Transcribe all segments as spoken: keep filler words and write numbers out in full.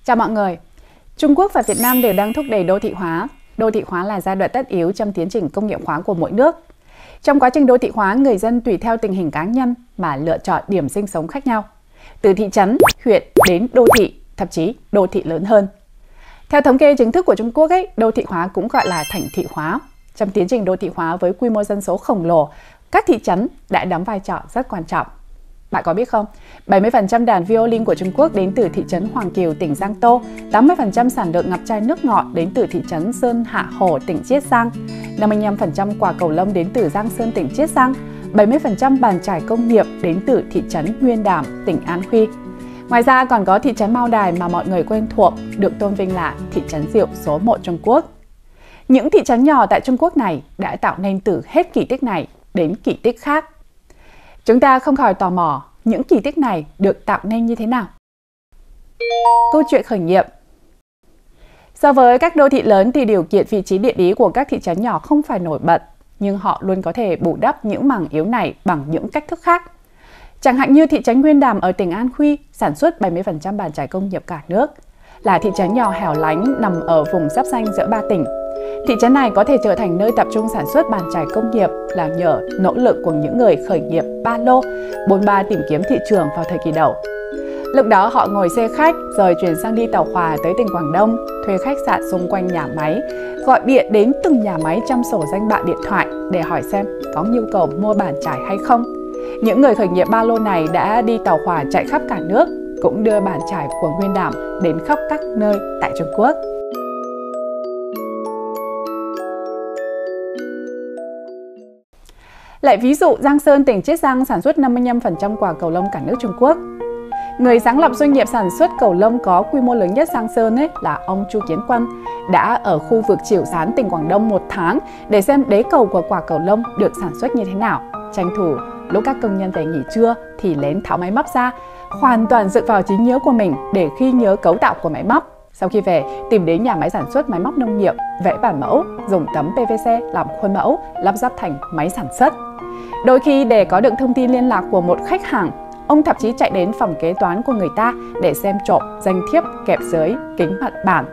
Chào mọi người! Trung Quốc và Việt Nam đều đang thúc đẩy đô thị hóa. Đô thị hóa là giai đoạn tất yếu trong tiến trình công nghiệp hóa của mỗi nước. Trong quá trình đô thị hóa, người dân tùy theo tình hình cá nhân mà lựa chọn điểm sinh sống khác nhau. Từ thị trấn, huyện đến đô thị, thậm chí đô thị lớn hơn. Theo thống kê chính thức của Trung Quốc, ấy, đô thị hóa cũng gọi là thành thị hóa. Trong tiến trình đô thị hóa với quy mô dân số khổng lồ, các thị trấn đã đóng vai trò rất quan trọng. Bạn có biết không, bảy mươi phần trăm đàn violin của Trung Quốc đến từ thị trấn Hoàng Kiều, tỉnh Giang Tô, tám mươi phần trăm sản lượng ngọc trai nước ngọt đến từ thị trấn Sơn Hạ Hồ, tỉnh Chiết Giang, năm mươi lăm phần trăm quả cầu lông đến từ Giang Sơn, tỉnh Chiết Giang, bảy mươi phần trăm bàn chải công nghiệp đến từ thị trấn Nguyên Đàm, tỉnh An Huy. Ngoài ra còn có thị trấn Mao Đài mà mọi người quen thuộc, được tôn vinh là thị trấn rượu số một Trung Quốc. Những thị trấn nhỏ tại Trung Quốc này đã tạo nên từ hết kỳ tích này đến kỳ tích khác. Chúng ta không khỏi tò mò những kỳ tích này được tạo nên như thế nào. Câu chuyện khởi nghiệp. So với các đô thị lớn thì điều kiện vị trí địa lý của các thị trấn nhỏ không phải nổi bật, nhưng họ luôn có thể bù đắp những mảng yếu này bằng những cách thức khác. Chẳng hạn như thị trấn Nguyên Đàm ở tỉnh An Huy sản xuất bảy mươi phần trăm bàn chải công nghiệp cả nước, là thị trấn nhỏ hẻo lánh nằm ở vùng giáp ranh giữa ba tỉnh. Thị trấn này có thể trở thành nơi tập trung sản xuất bàn chải công nghiệp là nhờ nỗ lực của những người khởi nghiệp ba lô, bôn ba tìm kiếm thị trường vào thời kỳ đầu. Lúc đó họ ngồi xe khách rồi chuyển sang đi tàu hỏa tới tỉnh Quảng Đông, thuê khách sạn xung quanh nhà máy, gọi điện đến từng nhà máy trong sổ danh bạ điện thoại để hỏi xem có nhu cầu mua bàn chải hay không. Những người khởi nghiệp ba lô này đã đi tàu hỏa chạy khắp cả nước, cũng đưa bàn chải của Nguyên Đàm đến khắp các nơi tại Trung Quốc. Lại ví dụ, Giang Sơn, tỉnh Chiết Giang sản xuất năm mươi lăm phần trăm quả cầu lông cả nước Trung Quốc. Người sáng lập doanh nghiệp sản xuất cầu lông có quy mô lớn nhất Giang Sơn ấy là ông Chu Kiến Quân, đã ở khu vực Chiểu Sán, tỉnh Quảng Đông một tháng để xem đế cầu của quả cầu lông được sản xuất như thế nào. Tranh thủ lúc các công nhân về nghỉ trưa thì lén tháo máy móc ra, hoàn toàn dựa vào trí nhớ của mình để ghi nhớ cấu tạo của máy móc. Sau khi về, tìm đến nhà máy sản xuất máy móc nông nghiệp, vẽ bản mẫu, dùng tấm pê vê xê làm khuôn mẫu, lắp ráp thành máy sản xuất. Đôi khi để có được thông tin liên lạc của một khách hàng, ông thậm chí chạy đến phòng kế toán của người ta để xem trộm danh thiếp, kẹp giới, kính mặt bản.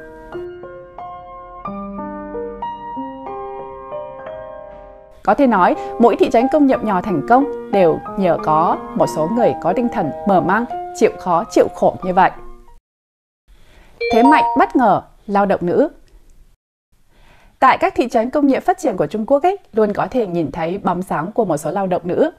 Có thể nói, mỗi thị trấn công nghiệp nhỏ thành công đều nhờ có một số người có tinh thần mở mang, chịu khó, chịu khổ như vậy. Thế mạnh bất ngờ, lao động nữ. Tại các thị trấn công nghiệp phát triển của Trung Quốc ấy, luôn có thể nhìn thấy bóng dáng của một số lao động nữ.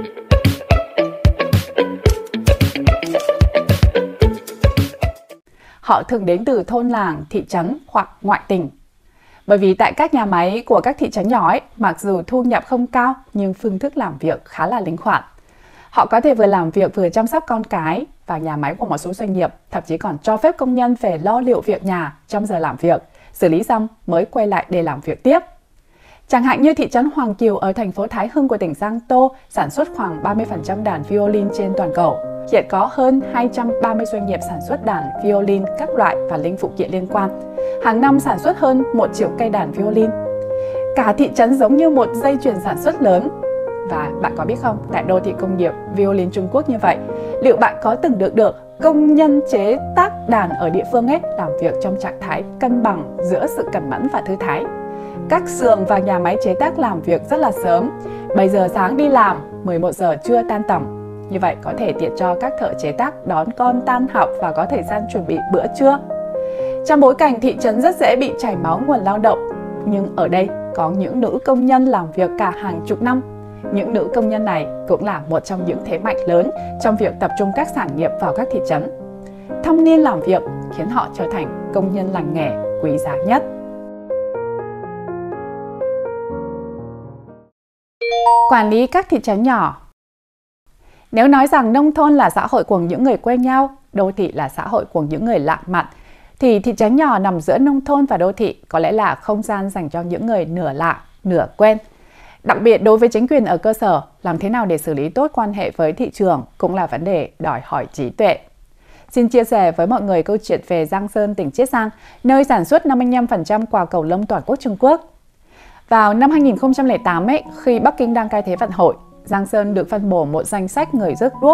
Họ thường đến từ thôn làng, thị trấn hoặc ngoại tỉnh. Bởi vì tại các nhà máy của các thị trấn nhỏ ấy, mặc dù thu nhập không cao nhưng phương thức làm việc khá là linh hoạt. Họ có thể vừa làm việc vừa chăm sóc con cái, và nhà máy của một số doanh nghiệp thậm chí còn cho phép công nhân về lo liệu việc nhà trong giờ làm việc, xử lý xong mới quay lại để làm việc tiếp. Chẳng hạn như thị trấn Hoàng Kiều ở thành phố Thái Hưng của tỉnh Giang Tô sản xuất khoảng ba mươi phần trăm đàn violin trên toàn cầu. Hiện có hơn hai trăm ba mươi doanh nghiệp sản xuất đàn violin các loại và linh phụ kiện liên quan. Hàng năm sản xuất hơn một triệu cây đàn violin. Cả thị trấn giống như một dây chuyền sản xuất lớn. Và bạn có biết không, tại đô thị công nghiệp violin Trung Quốc như vậy, liệu bạn có từng được được công nhân chế tác đàn ở địa phương ấy làm việc trong trạng thái cân bằng giữa sự cẩn mẫn và thư thái? Các xưởng và nhà máy chế tác làm việc rất là sớm, bảy giờ sáng đi làm, mười một giờ trưa tan tầm. Như vậy có thể tiện cho các thợ chế tác đón con tan học và có thời gian chuẩn bị bữa trưa. Trong bối cảnh thị trấn rất dễ bị chảy máu nguồn lao động, nhưng ở đây có những nữ công nhân làm việc cả hàng chục năm. Những nữ công nhân này cũng là một trong những thế mạnh lớn trong việc tập trung các sản nghiệp vào các thị trấn. Thâm niên làm việc khiến họ trở thành công nhân làng nghề quý giá nhất. Quản lý các thị trấn nhỏ. Nếu nói rằng nông thôn là xã hội của những người quen nhau, đô thị là xã hội của những người lạ mặt, thì thị trấn nhỏ nằm giữa nông thôn và đô thị có lẽ là không gian dành cho những người nửa lạ, nửa quen. Đặc biệt đối với chính quyền ở cơ sở, làm thế nào để xử lý tốt quan hệ với thị trường cũng là vấn đề đòi hỏi trí tuệ. Xin chia sẻ với mọi người câu chuyện về Giang Sơn, tỉnh Chiết Giang, nơi sản xuất năm mươi lăm phần trăm quả cầu lông toàn quốc Trung Quốc. Vào năm hai nghìn không trăm lẻ tám, ấy, khi Bắc Kinh đang cai thế vận hội, Giang Sơn được phân bổ một danh sách người rước đuốc.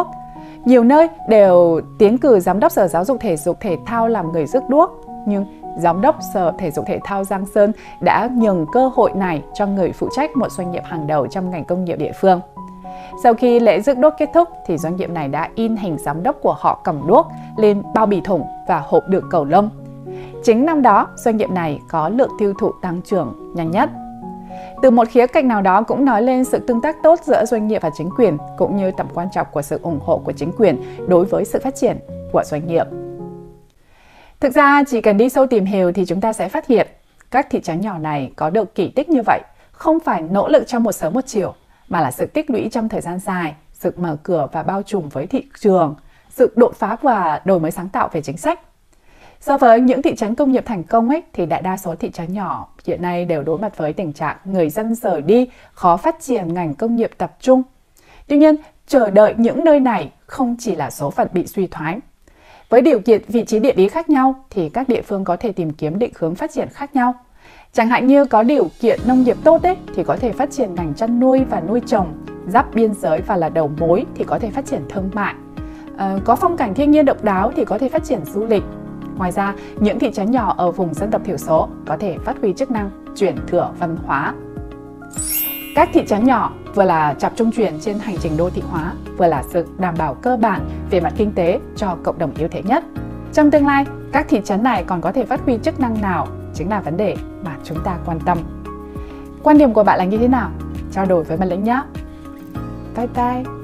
Nhiều nơi đều tiến cử giám đốc Sở Giáo dục Thể dục Thể thao làm người rước đuốc, nhưng Giám đốc Sở Thể dục Thể thao Giang Sơn đã nhường cơ hội này cho người phụ trách một doanh nghiệp hàng đầu trong ngành công nghiệp địa phương. Sau khi lễ rước đuốc kết thúc thì doanh nghiệp này đã in hình giám đốc của họ cầm đuốc lên bao bì thùng và hộp đựng cầu lông. Chính năm đó, doanh nghiệp này có lượng tiêu thụ tăng trưởng nhanh nhất. Từ một khía cạnh nào đó cũng nói lên sự tương tác tốt giữa doanh nghiệp và chính quyền, cũng như tầm quan trọng của sự ủng hộ của chính quyền đối với sự phát triển của doanh nghiệp. Thực ra, chỉ cần đi sâu tìm hiểu thì chúng ta sẽ phát hiện các thị trấn nhỏ này có được kỳ tích như vậy không phải nỗ lực trong một sớm một chiều, mà là sự tích lũy trong thời gian dài, sự mở cửa và bao trùm với thị trường, sự đột phá và đổi mới sáng tạo về chính sách. So với những thị trấn công nghiệp thành công ấy, thì đại đa số thị trấn nhỏ hiện nay đều đối mặt với tình trạng người dân rời đi, khó phát triển ngành công nghiệp tập trung. Tuy nhiên, chờ đợi những nơi này không chỉ là số phận bị suy thoái. Với điều kiện vị trí địa lý khác nhau thì các địa phương có thể tìm kiếm định hướng phát triển khác nhau. Chẳng hạn như có điều kiện nông nghiệp tốt ấy, thì có thể phát triển ngành chăn nuôi và nuôi trồng, giáp biên giới và là đầu mối thì có thể phát triển thương mại. À, có phong cảnh thiên nhiên độc đáo thì có thể phát triển du lịch. Ngoài ra, những thị trấn nhỏ ở vùng dân tộc thiểu số có thể phát huy chức năng truyền thừa văn hóa. Các thị trấn nhỏ vừa là trạm trung chuyển trên hành trình đô thị hóa, vừa là sự đảm bảo cơ bản về mặt kinh tế cho cộng đồng yếu thế nhất. Trong tương lai, các thị trấn này còn có thể phát huy chức năng nào chính là vấn đề mà chúng ta quan tâm. Quan điểm của bạn là như thế nào? Trao đổi với Mật Linh nhé! Bye bye!